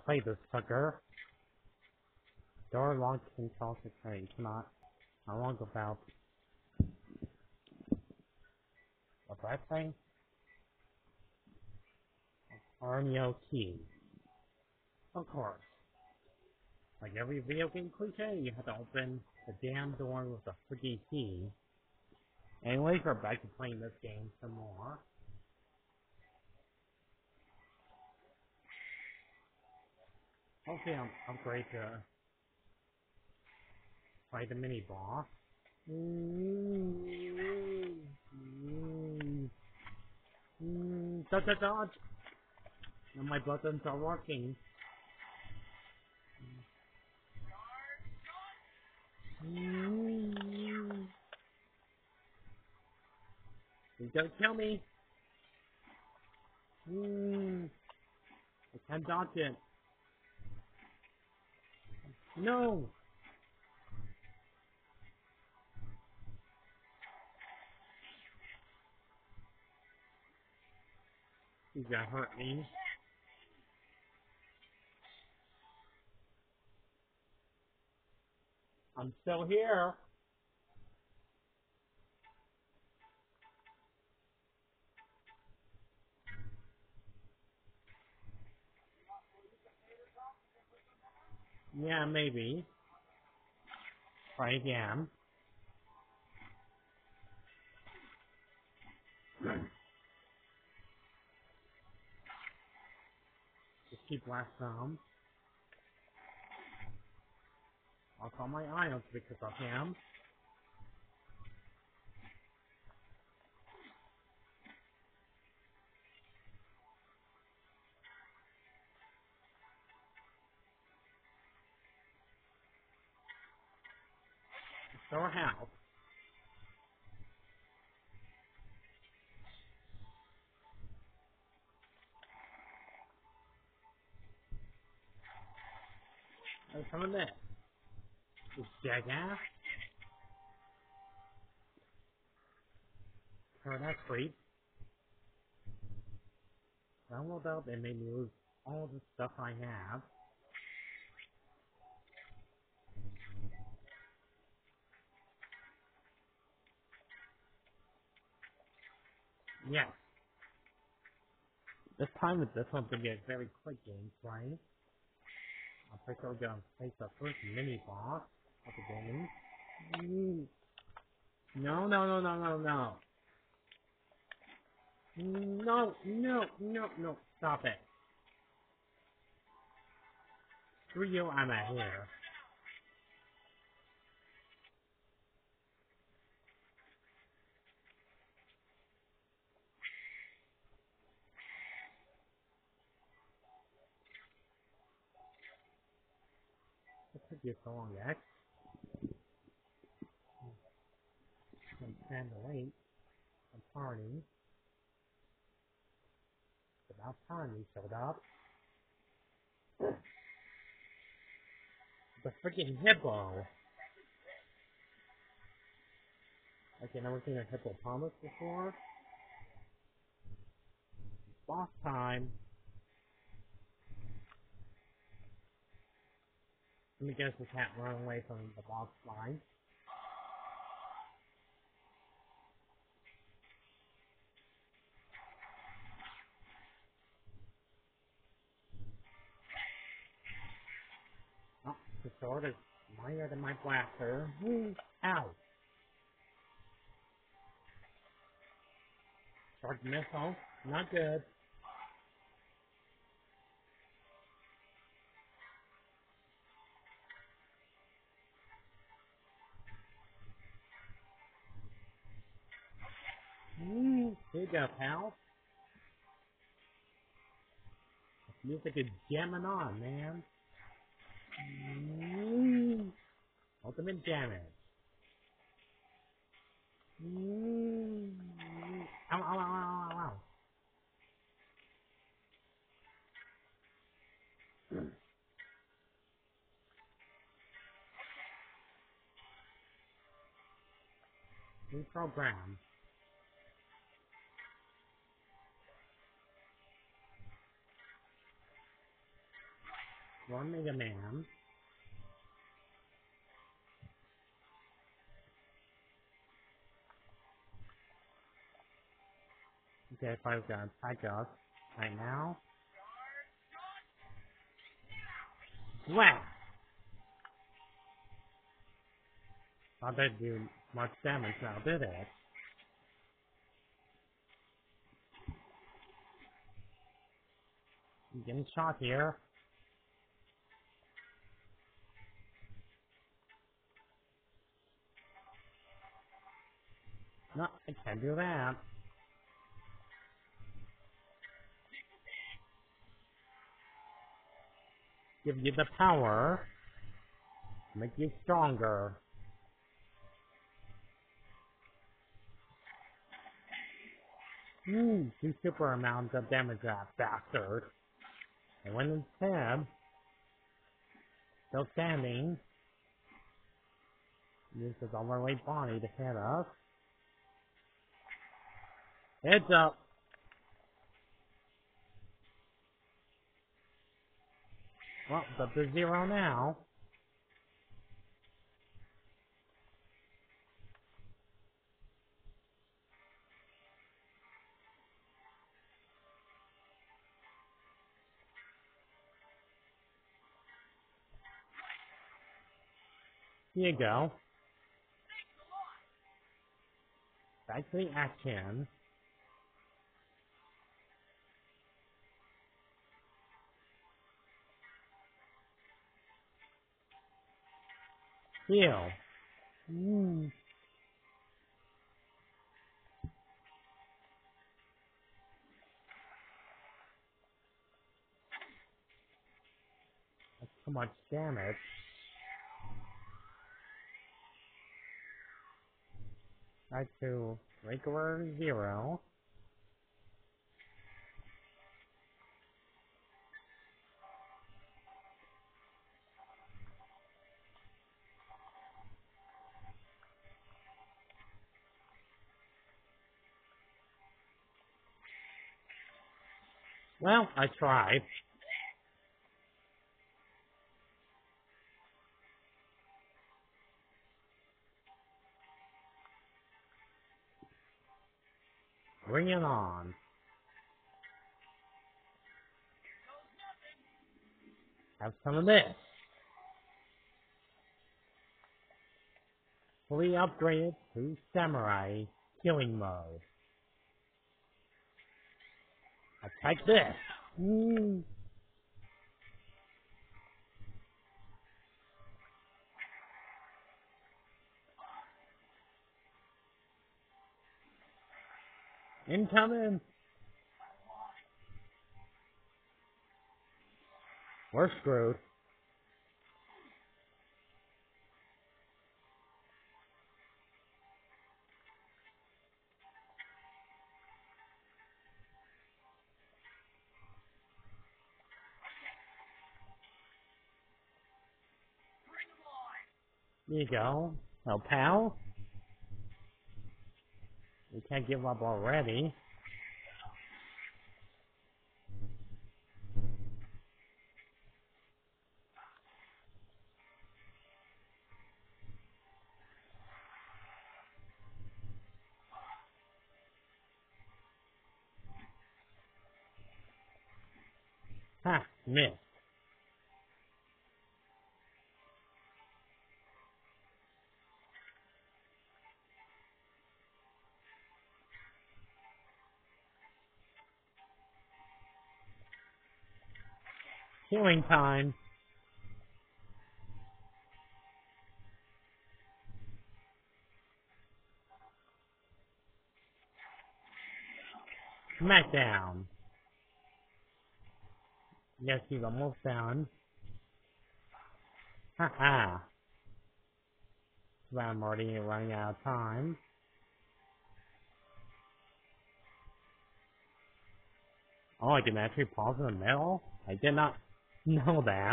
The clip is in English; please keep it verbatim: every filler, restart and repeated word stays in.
play this sucker. Door locked control to trade. Not. I won't go about. What's that thing? Arneo key. Of course. Like every video game cliche, you have to open the damn door with a freaking key. Anyways, we're back to playing this game some more. Hopefully I'm upgrade to fight the mini boss. Dodge, dodge, dodge! Now my buttons are working. He's gonna kill me! I can't dodge it. No! He's gonna hurt me. I'm still here. Yeah, maybe. Try again. Just keep last some. I'll call my ions because of him. Restore health. There's some of this. This jackass. Turn that creep. Download up and made me lose all the stuff I have. Yes. This time with this one to be a very quick gameplay. I'm pretty sure we're gonna face the first mini boss of the game. Mm. No, no, no, no, no, no. No, no, no, no. Stop it. Screw you, I'm out here. It took you so long, X. I'm kind of late. I'm partying. It's about time you showed up. The freaking hippo! Like, I never seen a hippopotamus before. Boss time! Let me guess we can't run away from the boss line. Oh, the sword is mightier than my blaster. Woo! Ow! Charge missile. Not good. Mm, here you go, pal. Music is jamming on, man. Mm, ultimate damage. Mm, ow, ow, ow, ow, ow, ow. Reprogram. for Megaman. Okay, Fire's gonna attack us right now. Whack! Not that do much damage now, did it? I'm getting shot here. No, I can't do that. Give you the power. Make you stronger. Hmm, two super amounts of damage that bastard. And when instead, still standing, uses overweight body to hit us. Heads up! Well, it's up to zero now. Here you go. Back to the action. Heal. Mm. That's too much damage. Back to regular zero. Well, I tried. Bring it on. Have some of this. Fully upgraded to Samurai killing mode. Attack this. Mm. Incoming. We're screwed. Here you go. Oh, pal. We can't give up already. Ha! Missed. Healing time. Smackdown. Yes, he's almost done. Haha. But I'm already running out of time. Oh, I can actually pause in the middle? I did not know that.